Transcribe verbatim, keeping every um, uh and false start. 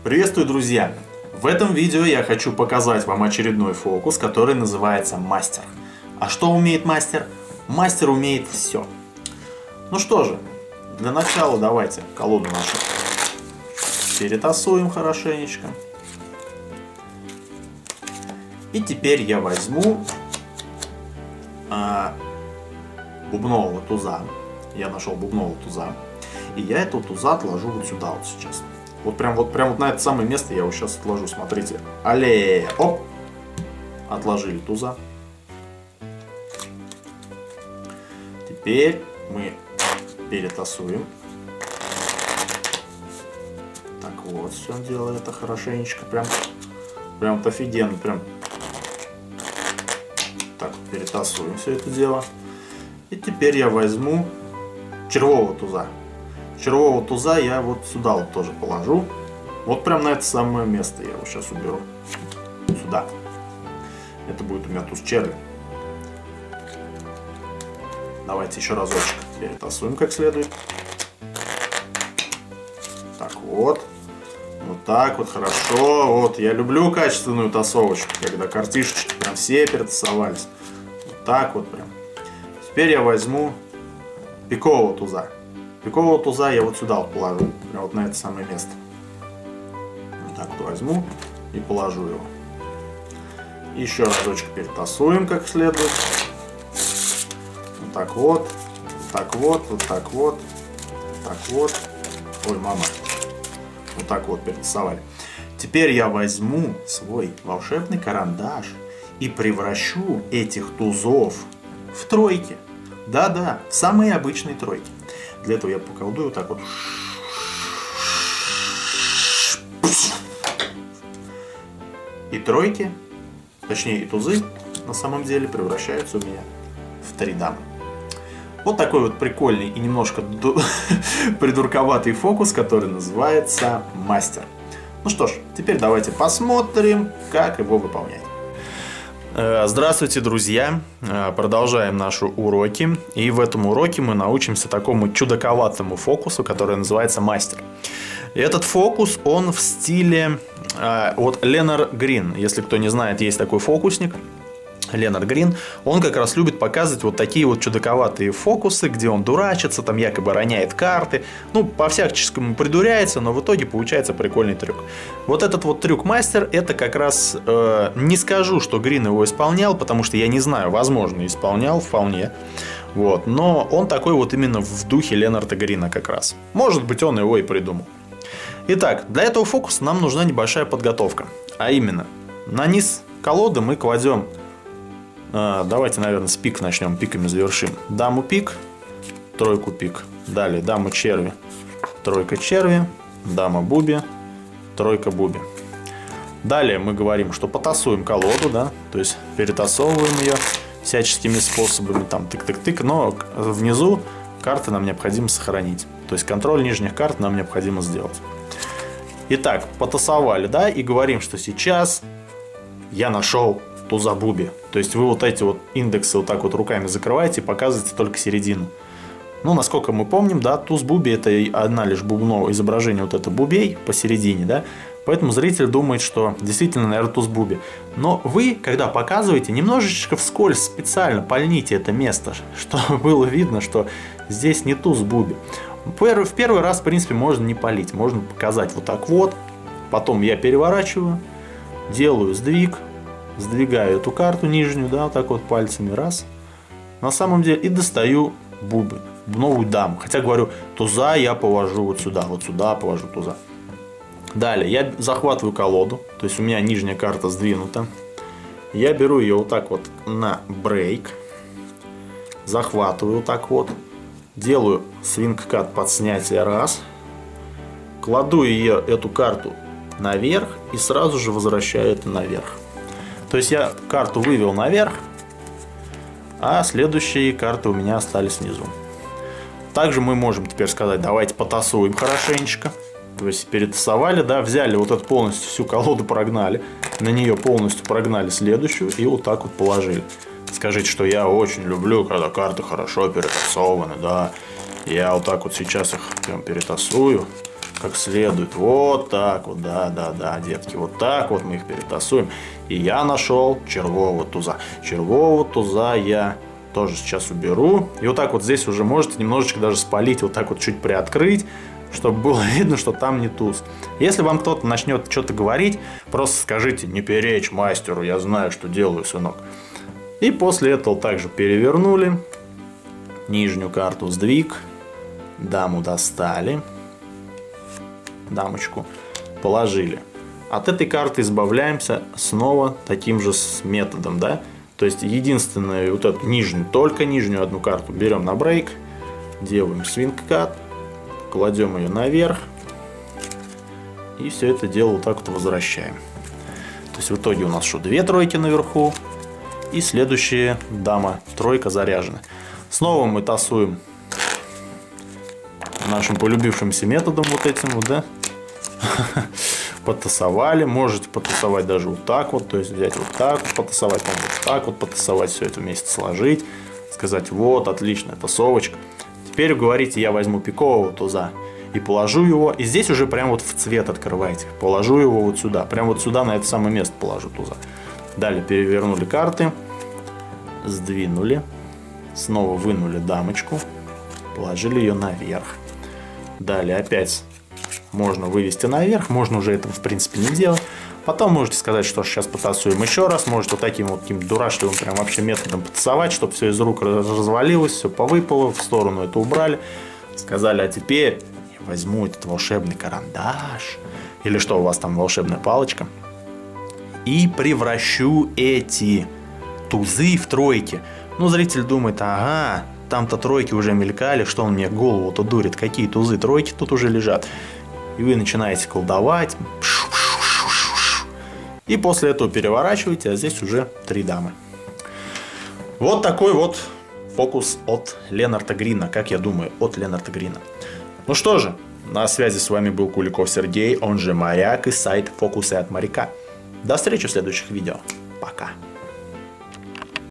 Приветствую, друзья! В этом видео я хочу показать вам очередной фокус, который называется мастер. А что умеет мастер? Мастер умеет все. Ну что же, для начала давайте колоду нашу перетасуем хорошенечко. И теперь я возьму а, бубнового туза. Я нашел бубнового туза. И я этого туза отложу вот сюда вот сейчас. Вот прям вот, прям вот на это самое место я его сейчас отложу. Смотрите. Алле! Оп! Отложили туза. Теперь мы перетасуем. Так вот, все дело это хорошенечко. Прям, прям вот офигенно. Прям. Так, перетасуем все это дело. И теперь я возьму червового туза. Червового туза я вот сюда вот тоже положу. Вот прям на это самое место я его сейчас уберу. Сюда. Это будет у меня туз черви. Давайте еще разочек перетасуем как следует. Так вот. Вот так вот хорошо. Вот я люблю качественную тасовочку, когда картишечки прям все перетасовались. Вот так вот прям. Теперь я возьму пикового туза. Пикового туза я вот сюда вот положу, прям вот на это самое место. Вот так вот возьму и положу его. Еще разочек перетасуем как следует. Вот так вот, вот так вот, вот так вот, вот так вот. Ой, мама. Вот так вот перетасовали. Теперь я возьму свой волшебный карандаш и превращу этих тузов в тройки. Да-да, в самые обычные тройки. Для этого я поколдую вот так вот. И тройки, точнее и тузы, на самом деле превращаются у меня в три дамы. Вот такой вот прикольный и немножко придурковатый фокус, который называется мастер. Ну что ж, теперь давайте посмотрим, как его выполнять. Здравствуйте, друзья! Продолжаем наши уроки. И в этом уроке мы научимся такому чудаковатому фокусу, который называется мастер. И этот фокус, он в стиле вот Ленард Грин. Если кто не знает, есть такой фокусник Ленард Грин. Он как раз любит показывать вот такие вот чудаковатые фокусы, где он дурачится, там якобы роняет карты. Ну, по-всяческому придуряется, но в итоге получается прикольный трюк. Вот этот вот трюк мастер, это как раз э, не скажу, что Грин его исполнял, потому что я не знаю, возможно, исполнял вполне. Вот, но он такой вот именно в духе Ленарда Грина как раз. Может быть, он его и придумал. Итак, для этого фокуса нам нужна небольшая подготовка. А именно, на низ колоды мы кладем... Давайте, наверное, с пик начнем, пиками завершим. Даму пик, тройку пик. Далее дама черви, тройка черви, дама буби, тройка буби. Далее мы говорим, что потасуем колоду, да, то есть перетасовываем ее всяческими способами, там тык-тык-тык, но внизу карты нам необходимо сохранить. То есть контроль нижних карт нам необходимо сделать. Итак, потасовали, да, и говорим, что сейчас я нашел туза буби. То есть вы вот эти вот индексы вот так вот руками закрываете и показываете только середину. Ну, насколько мы помним, да, туз буби это одна лишь бубновое изображение, вот это бубей посередине, да. Поэтому зритель думает, что действительно, наверное, туз буби. Но вы, когда показываете, немножечко вскользь специально пальните это место, чтобы было видно, что здесь не туз буби. В первый раз, в принципе, можно не палить. Можно показать вот так вот. Потом я переворачиваю, делаю сдвиг. Сдвигаю эту карту нижнюю, да, вот так вот пальцами, раз. На самом деле, и достаю бубы, новую даму. Хотя говорю, туза я положу вот сюда, вот сюда положу туза. Далее, я захватываю колоду, то есть у меня нижняя карта сдвинута. Я беру ее вот так вот на брейк. Захватываю вот так вот. Делаю свинг-кат под снятие, раз. Кладу ее, эту карту, наверх и сразу же возвращаю это наверх. То есть я карту вывел наверх, а следующие карты у меня остались внизу. Также мы можем теперь сказать, давайте потасуем хорошенечко. То есть перетасовали, да, взяли вот эту полностью всю колоду, прогнали, на нее полностью прогнали следующую и вот так вот положили. Скажите, что я очень люблю, когда карты хорошо перетасованы, да. Я вот так вот сейчас их прям перетасую. как следует. Вот так вот, да-да-да, детки. Вот так вот мы их перетасуем. И я нашел червового туза. Червового туза я тоже сейчас уберу. И вот так вот здесь уже можете немножечко даже спалить, вот так вот чуть приоткрыть, чтобы было видно, что там не туз. Если вам кто-то начнет что-то говорить, просто скажите: не перечь мастеру, я знаю, что делаю, сынок. И после этого также перевернули. Нижнюю карту сдвиг. Даму достали. Дамочку положили. От этой карты избавляемся снова таким же методом, да? То есть единственную вот эту нижнюю, только нижнюю одну карту берем на брейк, делаем свинг-кат, кладем ее наверх и все это дело вот так вот возвращаем. То есть в итоге у нас что, две тройки наверху и следующая дама, тройка заряжена. Снова мы тасуем нашим полюбившимся методом вот этим вот, да? Потасовали, можете потасовать даже вот так вот, то есть взять вот так вот, потасовать, вот так вот, потасовать, все это вместе сложить, сказать: вот, отличная тасовочка. Теперь говорите: я возьму пикового туза и положу его, и здесь уже прям вот в цвет открывайте, положу его вот сюда, прям вот сюда, на это самое место положу туза. Далее перевернули карты, сдвинули, снова вынули дамочку, положили ее наверх. Далее опять можно вывести наверх, можно уже этого в принципе не делать. Потом можете сказать, что сейчас потасуем еще раз. Можете вот таким вот таким дурашливым прям вообще методом потасовать, чтобы все из рук развалилось, все повыпало, в сторону это убрали. Сказали: а теперь я возьму этот волшебный карандаш, или что у вас там, волшебная палочка, и превращу эти тузы в тройки. Ну, зритель думает: ага, там-то тройки уже мелькали, что он мне голову-то дурит, какие тузы, тройки тут уже лежат. И вы начинаете колдовать. И после этого переворачиваете, а здесь уже три дамы. Вот такой вот фокус от Ленарта Грина, как я думаю, от Ленарта Грина. Ну что же, на связи с вами был Куликов Сергей, он же Моряк, и сайт «Фокусы от моряка». До встречи в следующих видео. Пока.